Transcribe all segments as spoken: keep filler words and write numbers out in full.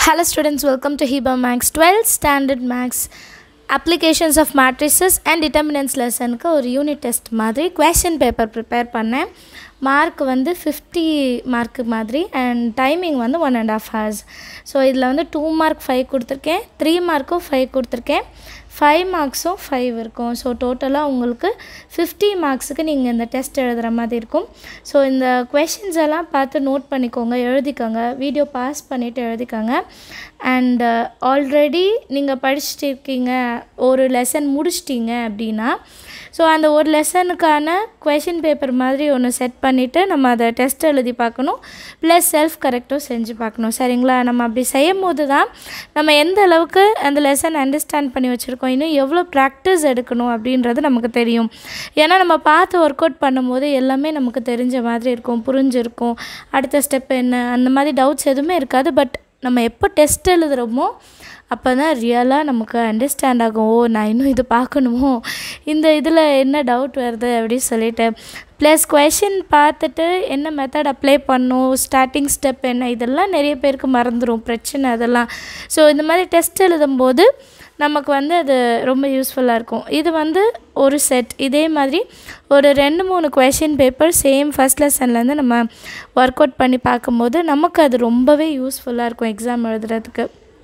Hello students, welcome to Hiba Max twelfth Standard Max Applications of Matrices and Determinants lesson ku or unit test madri question paper prepare panna. Mark வந்து fifty mark மாதிரி and timing வந்து one and a half hours. So இதில் வந்து two mark five கொடுத்துருக்கேன், three mark five கொடுத்துருக்கேன், five marks five இருக்கும். So டோட்டலாக உங்களுக்கு fifty மார்க்ஸுக்கு நீங்கள் இந்த டெஸ்ட் எழுதுகிற மாதிரி இருக்கும். ஸோ இந்த கொஷின்ஸ் எல்லாம் பார்த்து நோட் பண்ணிக்கோங்க, எழுதிக்கோங்க, வீடியோ பாஸ் பண்ணிவிட்டு எழுதிக்கோங்க. அண்ட் ஆல்ரெடி நீங்கள் படிச்சுட்டு இருக்கீங்க, ஒரு லெசன் முடிச்சிட்டிங்க அப்படின்னா ஸோ அந்த ஒரு லெசனுக்கான கொஷின் பேப்பர் மாதிரி ஒன்று செட் பண்ணிவிட்டு நம்ம அதை டெஸ்ட் எழுதி பார்க்கணும், ப்ளஸ் செல்ஃப் கரெக்டும் செஞ்சு பார்க்கணும். சரிங்களா? நம்ம அப்படி செய்யும் போது தான் நம்ம எந்த அளவுக்கு அந்த லெசன் அண்டர்ஸ்டாண்ட் பண்ணி வச்சுருக்கோம், இன்னும் எவ்வளோ ப்ராக்டிஸ் எடுக்கணும் அப்படின்றது நமக்கு தெரியும். ஏன்னா நம்ம பார்த்து ஒர்க் அவுட் பண்ணும்போது எல்லாமே நமக்கு தெரிஞ்ச மாதிரி இருக்கும், புரிஞ்சிருக்கும், அடுத்த ஸ்டெப் என்ன அந்த மாதிரி டவுட்ஸ் எதுவுமே இருக்காது. பட் நம்ம எப்போ டெஸ்ட் எழுதுகிறோமோ அப்போ தான் ரியலாக நமக்கு அண்டர்ஸ்டாண்ட் ஆகும். ஓ, நான் இன்னும் இது பார்க்கணுமோ, இந்த இதில் என்ன டவுட் வருது அப்படின்னு சொல்லிட்டு, ப்ளஸ் கொஷின் பார்த்துட்டு என்ன மெத்தட் அப்ளை பண்ணும், ஸ்டார்டிங் ஸ்டெப் என்ன, இதெல்லாம் நிறைய பேருக்கு மறந்துடும், பிரச்சனை அதெல்லாம். ஸோ இந்த மாதிரி டெஸ்ட் எழுதும்போது நமக்கு வந்து அது ரொம்ப யூஸ்ஃபுல்லாக இருக்கும். இது வந்து ஒரு செட். இதே மாதிரி ஒரு ரெண்டு மூணு கொஷின் பேப்பர் சேம் ஃபஸ்ட் லெசன்லேருந்து நம்ம ஒர்க் அவுட் பண்ணி பார்க்கும்போது நமக்கு அது ரொம்பவே யூஸ்ஃபுல்லாக இருக்கும் எக்ஸாம் எழுதுறதுக்கு.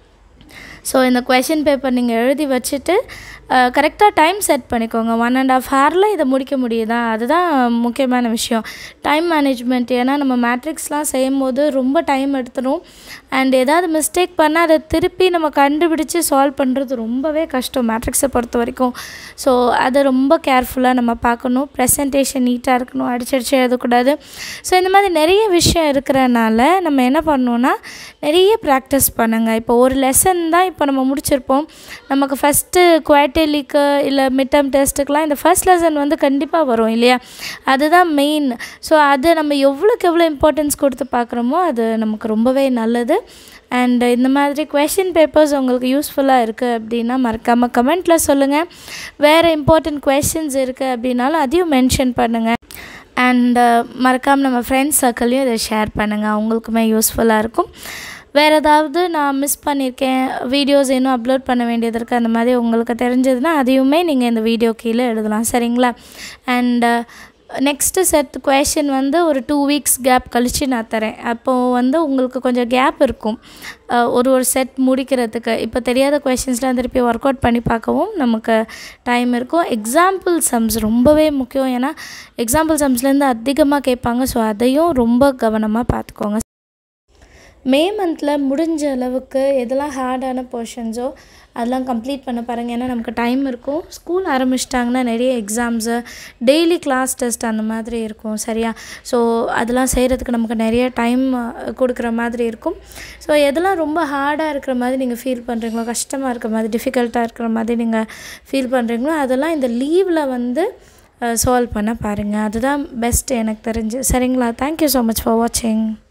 ஸோ இந்த கொஷின் பேப்பர் நீங்கள் எழுதி வச்சுட்டு கரெக்டாக டைம் செட் பண்ணிக்கோங்க. ஒன் அண்ட் ஆஃப் ஹவரில் இதை முடிக்க முடியுதா, அதுதான் முக்கியமான விஷயம், டைம் மேனேஜ்மெண்ட். ஏன்னா நம்ம மேட்ரிக்ஸ்லாம் செய்யும் போது ரொம்ப டைம் எடுத்துடும். அண்ட் ஏதாவது மிஸ்டேக் பண்ணால் அதை திருப்பி நம்ம கண்டுபிடிச்சி சால்வ் பண்ணுறது ரொம்பவே கஷ்டம் மேட்ரிக்ஸை பொறுத்த வரைக்கும். ஸோ அதை ரொம்ப கேர்ஃபுல்லாக நம்ம பார்க்கணும். ப்ரெசன்டேஷன் நீட்டாக இருக்கணும், அடிச்சடிச்சு எழுதக்கூடாது. ஸோ இந்த மாதிரி நிறைய விஷயம் இருக்கிறனால நம்ம என்ன பண்ணோன்னா நிறைய ப்ராக்டிஸ் பண்ணுங்கள். இப்போ ஒரு லெசன் தான் இப்போ நம்ம முடிச்சிருப்போம், நமக்கு ஃபஸ்ட்டு குவார்ட்டர்லிக்கு இல்லை மிட் டேர்ம் டெஸ்ட்டுக்கெலாம் இந்த ஃபஸ்ட் லெசன் வந்து கண்டிப்பாக வரும் இல்லையா, அதுதான் மெயின். ஸோ அதை நம்ம எவ்வளோக்கு எவ்வளோ இம்பார்ட்டன்ஸ் கொடுத்து பார்க்குறோமோ அது நமக்கு ரொம்பவே நல்லது. அண்ட் இந்த மாதிரி கொஷின் பேப்பர்ஸ் உங்களுக்கு யூஸ்ஃபுல்லாக இருக்குது அப்படின்னா மறக்காமல் கமெண்ட்டில் சொல்லுங்கள். வேறு இம்பார்ட்டண்ட் கொஷின்ஸ் இருக்குது அப்படின்னாலும் அதையும் மென்ஷன் பண்ணுங்கள். அண்ட் மறக்காமல் நம்ம ஃப்ரெண்ட்ஸ் சர்க்கிளையும் இதை ஷேர் பண்ணுங்கள், அவங்களுக்குமே யூஸ்ஃபுல்லாக இருக்கும். வேறு ஏதாவது நான் மிஸ் பண்ணியிருக்கேன், வீடியோஸ் இன்னும் அப்லோட் பண்ண வேண்டியது இருக்குது, அந்த மாதிரி உங்களுக்கு தெரிஞ்சதுன்னா அதையுமே நீங்கள் இந்த வீடியோ கீழே எழுதலாம். சரிங்களா? அண்டு நெக்ஸ்ட்டு செட் கொஷின் வந்து ஒரு டூ வீக்ஸ் கேப் கழித்து நான் தரேன். அப்போது வந்து உங்களுக்கு கொஞ்சம் கேப் இருக்கும் ஒரு ஒரு செட் முடிக்கிறதுக்கு. இப்போ தெரியாத கொஷின்ஸ்லாம் திருப்பி ஒர்க் அவுட் பண்ணி பார்க்கவும் நமக்கு டைம் இருக்கும். எக்ஸாம்பிள் சம்ஸ் ரொம்பவே முக்கியம், ஏன்னா எக்ஸாம்பிள் சம்ஸ்லேருந்து அதிகமாக கேட்பாங்க. ஸோ அதையும் ரொம்ப கவனமாக பார்த்துக்கோங்க. மே மந்தில் முடிஞ்ச அளவுக்கு எதெல்லாம் ஹார்டான போர்ஷன்ஸோ அதெல்லாம் கம்ப்ளீட் பண்ண பாருங்கள். ஏன்னா நமக்கு டைம் இருக்கும். ஸ்கூல் ஆரம்பிச்சிட்டாங்கன்னா நிறைய எக்ஸாம்ஸு, டெய்லி கிளாஸ் டெஸ்ட் அந்த மாதிரி இருக்கும். சரியா? ஸோ அதெல்லாம் செய்கிறதுக்கு நமக்கு நிறைய டைம் கொடுக்குற மாதிரி இருக்கும். ஸோ எதெல்லாம் ரொம்ப ஹார்டாக இருக்கிற மாதிரி நீங்கள் ஃபீல் பண்ணுறீங்களோ, கஷ்டமாக இருக்கிற மாதிரி, டிஃபிகல்ட்டாக இருக்கிற மாதிரி நீங்கள் ஃபீல் பண்ணுறீங்களோ அதெல்லாம் இந்த லீவில் வந்து சால்வ் பண்ண பாருங்கள். அதுதான் பெஸ்ட்டு எனக்கு தெரிஞ்சு. சரிங்களா? தேங்க்யூ ஸோ மச் ஃபார் வாட்சிங்.